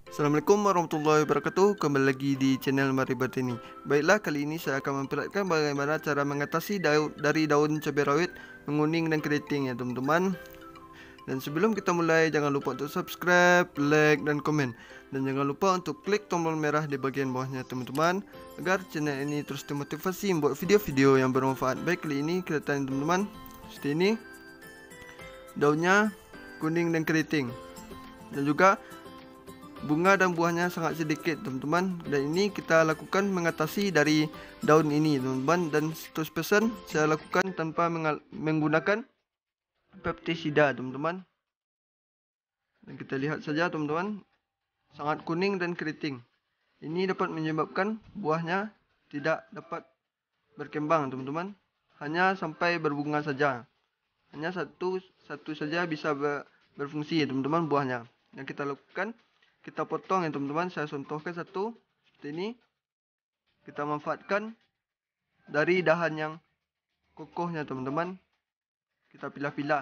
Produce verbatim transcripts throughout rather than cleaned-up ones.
Assalamualaikum warahmatullahi wabarakatuh. Kembali lagi di channel Mari Bertani. Baiklah, kali ini saya akan memperlihatkan bagaimana cara mengatasi daun dari daun cabai rawit menguning dan keriting ya teman-teman. Dan sebelum kita mulai, jangan lupa untuk subscribe, like, dan komen. Dan jangan lupa untuk klik tombol merah di bagian bawahnya teman-teman, agar channel ini terus dimotivasi membuat video-video yang bermanfaat. Baik, kali ini kelihatan teman-teman seperti ini, daunnya kuning dan keriting, dan juga bunga dan buahnya sangat sedikit teman-teman. Dan ini kita lakukan mengatasi dari daun ini teman-teman, dan seratus persen saya lakukan tanpa menggunakan pestisida teman-teman. Dan kita lihat saja teman-teman, sangat kuning dan keriting. Ini dapat menyebabkan buahnya tidak dapat berkembang teman-teman, hanya sampai berbunga saja. Hanya satu satu saja bisa ber, berfungsi teman-teman buahnya. Yang kita lakukan, kita potong ya teman-teman. Saya contohkan satu seperti ini. Kita manfaatkan dari dahan yang kokohnya teman-teman. Kita pilah-pilah.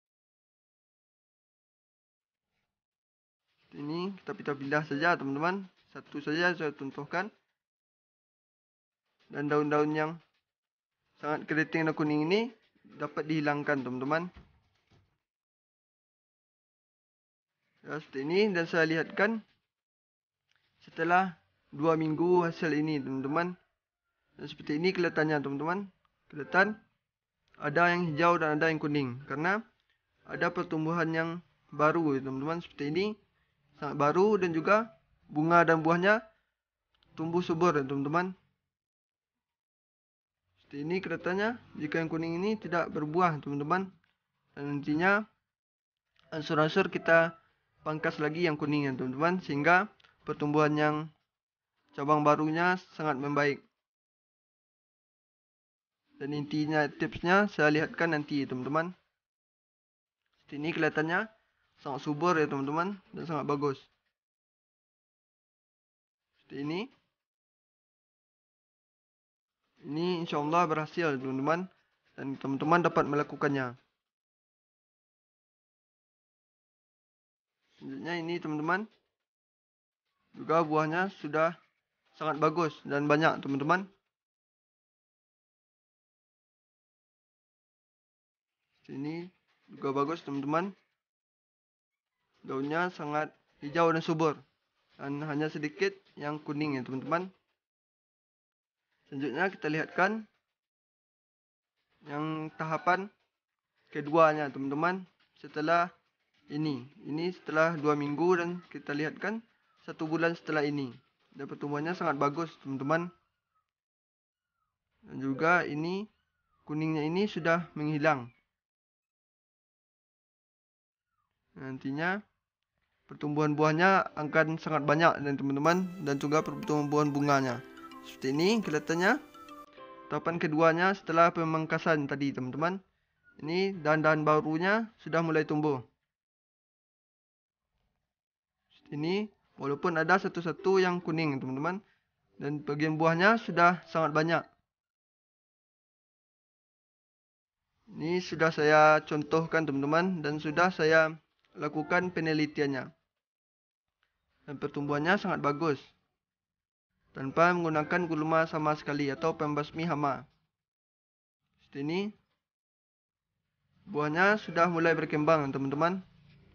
Seperti ini kita pilah-pilah saja teman-teman. Satu saja saya contohkan. Dan daun-daun yang sangat keriting dan kuning ini dapat dihilangkan teman-teman. Ya, seperti ini, dan saya lihatkan setelah dua minggu hasil ini teman-teman. Dan seperti ini kelihatannya teman-teman. Kelihatan ada yang hijau dan ada yang kuning, karena ada pertumbuhan yang baru teman-teman. Seperti ini sangat baru, dan juga bunga dan buahnya tumbuh subur teman-teman. Seperti ini kelihatannya. Jika yang kuning ini tidak berbuah teman-teman, dan nantinya angsur-angsur kita pangkas lagi yang kuning ya teman-teman, sehingga pertumbuhan yang cabang barunya sangat membaik. Dan intinya tipsnya saya lihatkan nanti teman-teman. Seperti ini kelihatannya sangat subur ya teman-teman, dan sangat bagus. Seperti ini. Ini insya Allah berhasil teman-teman, dan teman-teman dapat melakukannya. Selanjutnya ini teman-teman, juga buahnya sudah sangat bagus dan banyak teman-teman. Ini juga bagus teman-teman. Daunnya sangat hijau dan subur, dan hanya sedikit yang kuning ya teman-teman. Selanjutnya kita lihatkan yang tahapan keduanya teman-teman. Setelah ini, ini setelah dua minggu, dan kita lihatkan satu bulan setelah ini, dan pertumbuhannya sangat bagus teman-teman. Dan juga ini kuningnya ini sudah menghilang. Nantinya pertumbuhan buahnya akan sangat banyak dan teman-teman, dan juga pertumbuhan bunganya. Seperti ini kelihatannya tahapan keduanya setelah pemangkasan tadi teman-teman. Ini dahan-dahan barunya sudah mulai tumbuh. Seperti ini, walaupun ada satu-satu yang kuning teman-teman, dan bagian buahnya sudah sangat banyak. Ini sudah saya contohkan teman-teman, dan sudah saya lakukan penelitiannya. Dan pertumbuhannya sangat bagus, tanpa menggunakan gulma sama sekali atau pembasmi hama. Seperti ini. Buahnya sudah mulai berkembang teman-teman.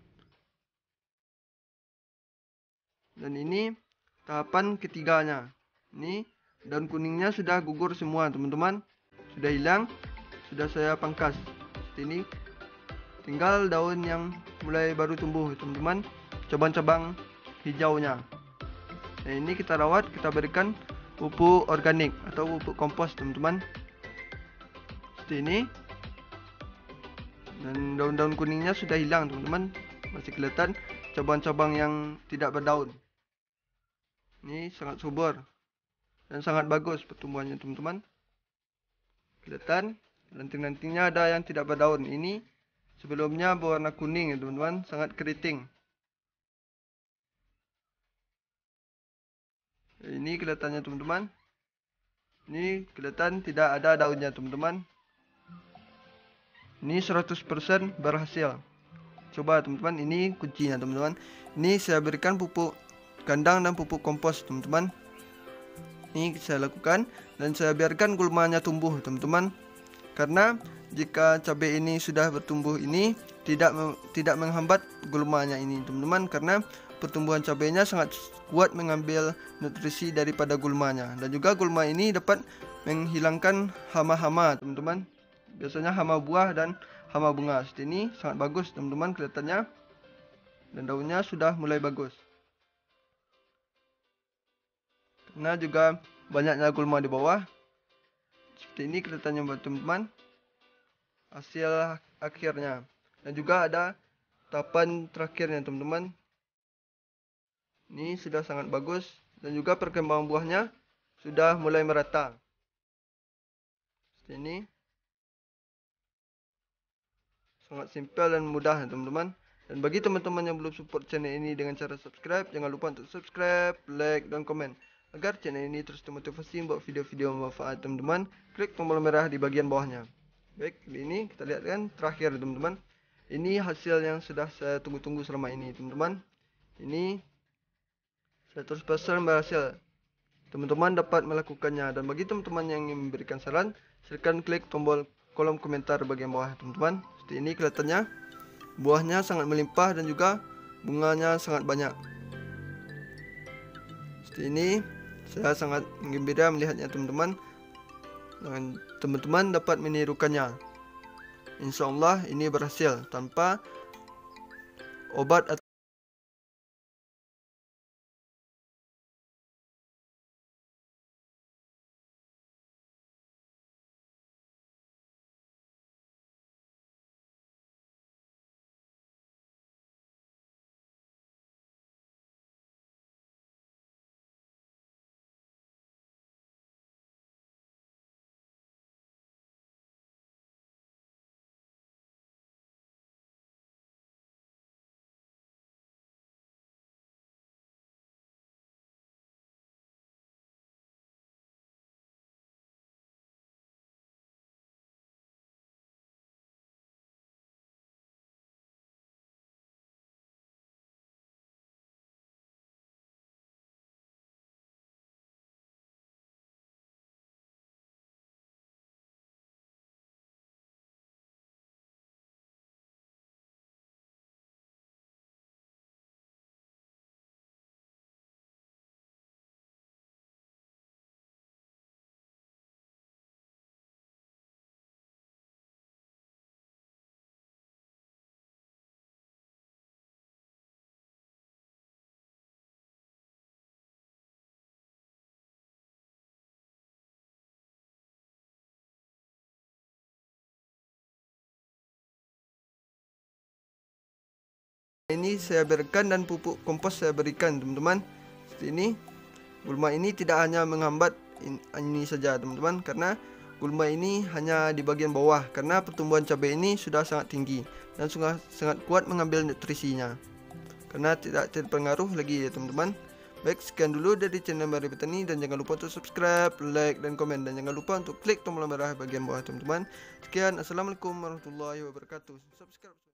Dan ini tahapan ketiganya. Ini daun kuningnya sudah gugur semua teman-teman. Sudah hilang. Sudah saya pangkas. Seperti ini. Tinggal daun yang mulai baru tumbuh teman-teman. Cabang-cabang hijaunya. Nah, ini kita rawat, kita berikan pupuk organik atau pupuk kompos teman-teman. Seperti ini. Dan daun-daun kuningnya sudah hilang teman-teman. Masih kelihatan cabang-cabang yang tidak berdaun. Ini sangat subur dan sangat bagus pertumbuhannya teman-teman. Kelihatan ranting-rantingnya ada yang tidak berdaun. Ini sebelumnya berwarna kuning ya teman-teman, sangat keriting. Ini kelihatannya teman-teman. Ini kelihatan tidak ada daunnya teman-teman. Ini seratus persen berhasil. Coba teman-teman, ini kuncinya teman-teman. Ini saya berikan pupuk kandang dan pupuk kompos teman-teman. Ini saya lakukan dan saya biarkan gulmanya tumbuh teman-teman. Karena jika cabai ini sudah bertumbuh ini tidak tidak menghambat gulmanya ini teman-teman, karena pertumbuhan cabainya sangat kuat mengambil nutrisi daripada gulmanya, dan juga gulma ini dapat menghilangkan hama-hama teman-teman. Biasanya hama buah dan hama bunga. Seperti ini sangat bagus teman-teman kelihatannya, dan daunnya sudah mulai bagus. Karena juga banyaknya gulma di bawah. Seperti ini kelihatannya buat teman-teman hasil akhirnya. Dan juga ada tahapan terakhirnya teman-teman. Ini sudah sangat bagus dan juga perkembangan buahnya sudah mulai merata. Seperti ini. Sangat simpel dan mudah teman-teman. Dan bagi teman-teman yang belum support channel ini dengan cara subscribe, jangan lupa untuk subscribe, like, dan komen. Agar channel ini terus termotivasi buat video-video bermanfaat teman-teman, klik tombol merah di bagian bawahnya. Baik, ini kita lihat kan terakhir teman-teman. Ini hasil yang sudah saya tunggu-tunggu selama ini teman-teman. Ini seratus persen berhasil. Teman-teman dapat melakukannya. Dan bagi teman-teman yang ingin memberikan saran, silakan klik tombol kolom komentar bagian bawah teman-teman. Seperti ini kelihatannya. Buahnya sangat melimpah dan juga bunganya sangat banyak. Seperti ini. Saya sangat gembira melihatnya teman-teman. Dan teman-teman dapat menirukannya. Insya Allah ini berhasil tanpa obat atau ini saya biarkan dan pupuk kompos saya berikan teman-teman. Seperti ini. Gulma ini tidak hanya menghambat ini saja teman-teman, karena gulma ini hanya di bagian bawah, karena pertumbuhan cabai ini sudah sangat tinggi dan sudah sangat kuat mengambil nutrisinya, karena tidak terpengaruh lagi ya teman-teman. Baik, sekian dulu dari channel Mari Bertani, dan jangan lupa untuk subscribe, like, dan komen, dan jangan lupa untuk klik tombol merah bagian bawah teman-teman. Sekian, assalamualaikum warahmatullahi wabarakatuh. Subscribe.